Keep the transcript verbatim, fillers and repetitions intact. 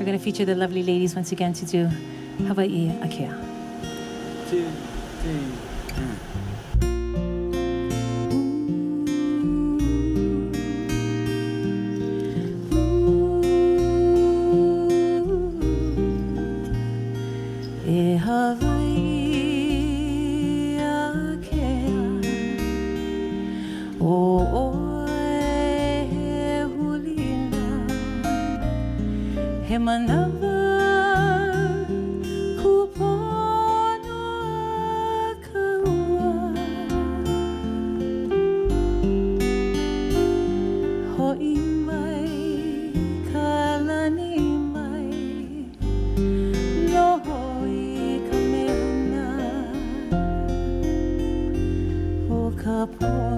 We're going to feature the lovely ladies once again to do Hawaiʻi Akea. Two, three, mm. E Hawaiʻi Akea o oe he hulina he manawa kupono akaua hoʻi mai ka lani mai noho Ka